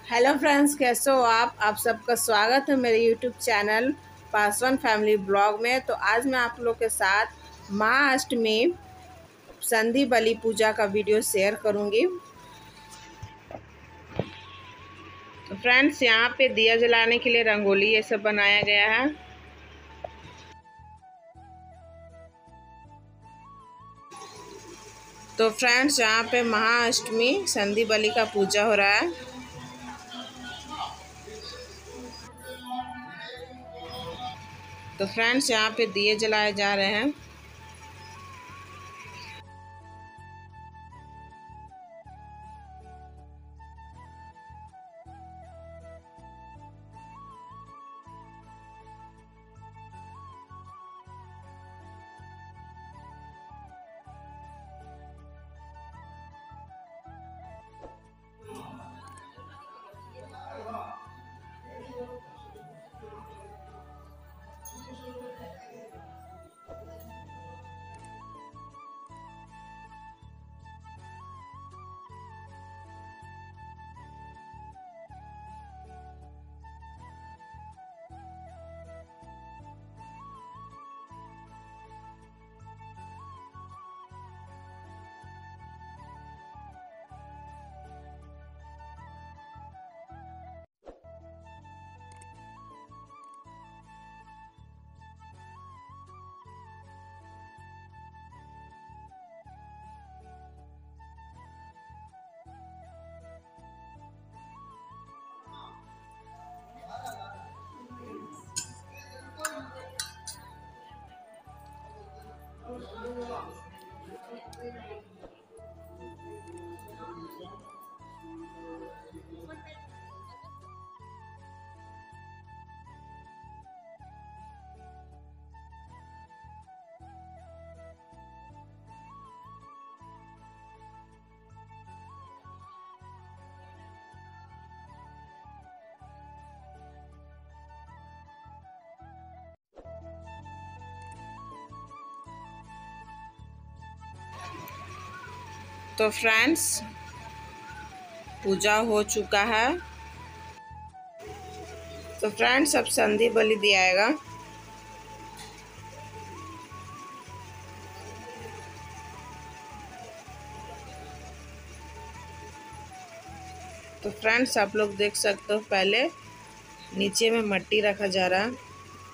Hello friends, कैसे हो आप सबका स्वागत है मेरे YouTube channel Paswan family blog में। तो आज मैं आप लोग के साथ महाअष्टमी संधि बलि पूजा का वीडियो शेयर करूंगी। तो फ्रेंड्स, यहाँ पे दिया जलाने के लिए रंगोली ये सब बनाया गया है। तो फ्रेंड्स, यहाँ पे महाअष्टमी संधि बलि का पूजा हो रहा है। तो फ्रेंड्स, यहाँ पे दिए जलाए जा रहे हैं। तो फ्रेंड्स, पूजा हो चुका है। तो फ्रेंड्स, अब संधि बलि दिया जाएगा। तो फ्रेंड्स, आप लोग देख सकते हो, पहले नीचे में मट्टी रखा जा रहा है।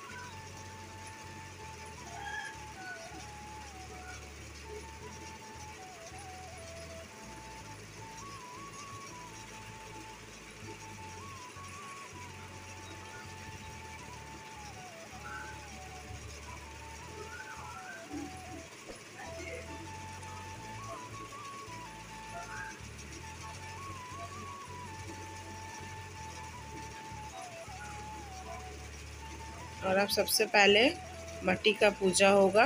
और अब सबसे पहले मट्टी का पूजा होगा।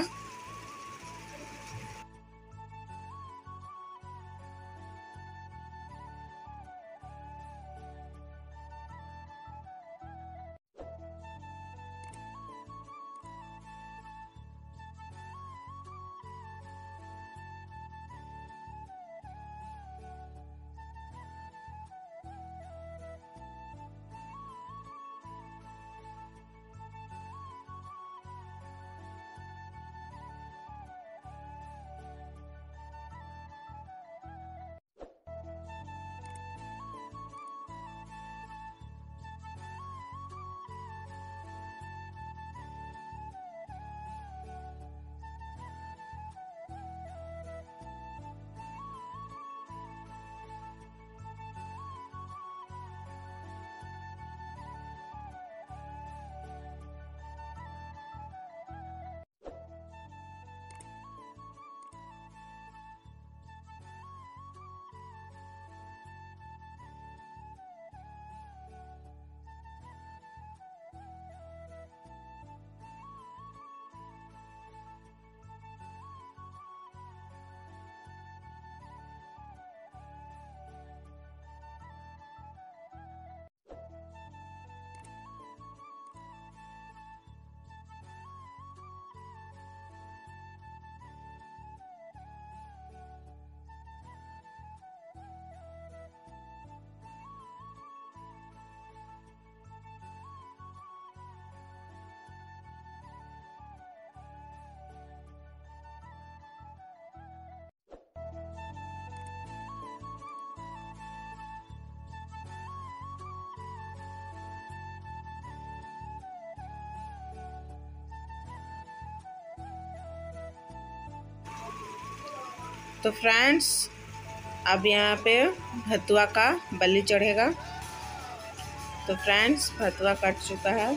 तो फ्रेंड्स अब यहाँ पे भतुआ का बलि चढ़ेगा। तो फ्रेंड्स भतुआ कट चुका है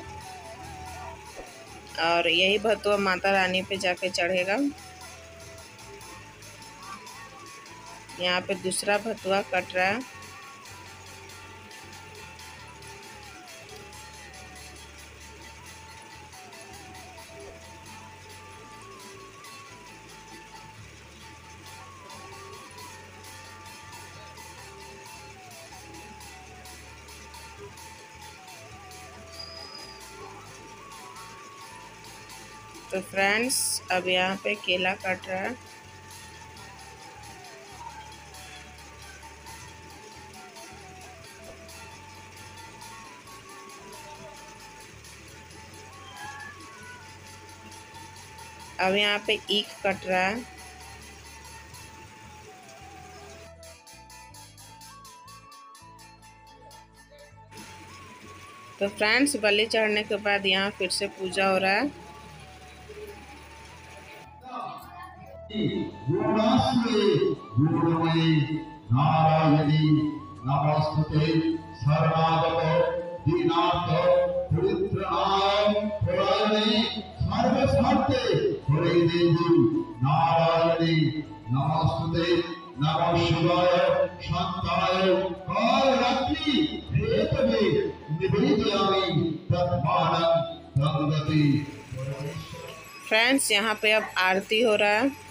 और यही भतुआ माता रानी पे जाके चढ़ेगा। यहाँ पे दूसरा भतुआ कट रहा है। तो फ्रेंड्स अब यहाँ पे केला कट रहा है। अब यहाँ पे ईख कट रहा है। तो फ्रेंड्स बलि चढ़ने के बाद यहाँ फिर से पूजा हो रहा है। नारायणी नमोस्तुते शरणागत दीनार्थ परित्राणाय परायणे सर्वशान्ते हरिदेवी नारायणी नमोस्तुते नमः शिवाय शान्ताय कालरात्रि हेतवे निवेदयामि तत्मानं तद्गति। फ्रेंड्स यहाँ पे अब आरती हो रहा है।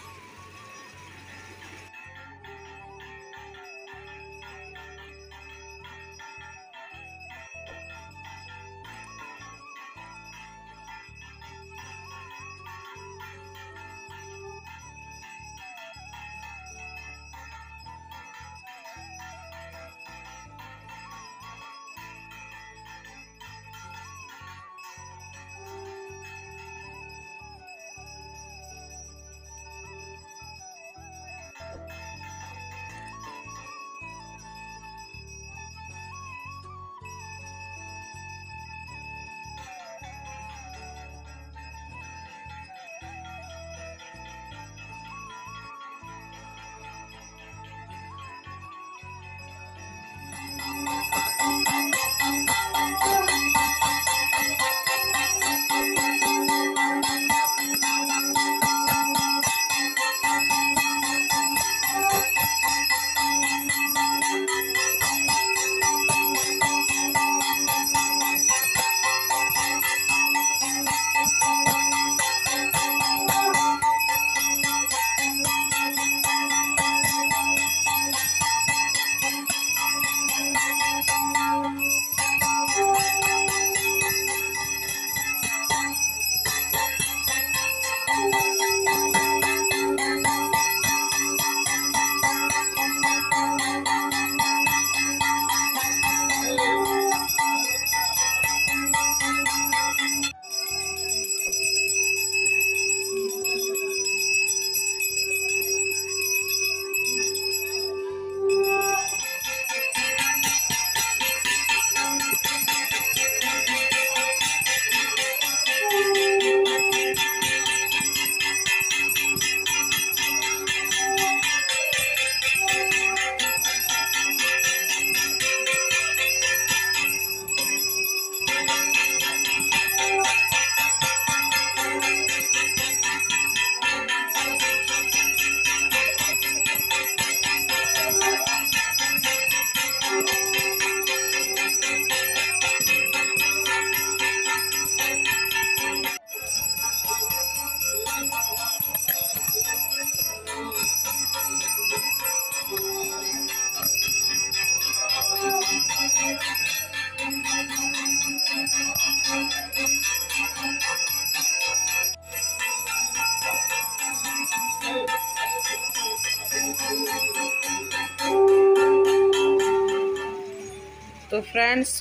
तो फ्रेंड्स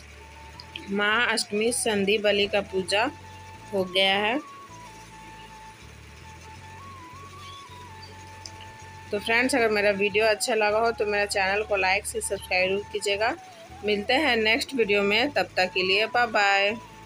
महाअष्टमी संधि बलि का पूजा हो गया है। तो फ्रेंड्स अगर मेरा वीडियो अच्छा लगा हो तो मेरा चैनल को लाइक से सब्सक्राइब कीजिएगा। मिलते हैं नेक्स्ट वीडियो में, तब तक के लिए बाय बाय।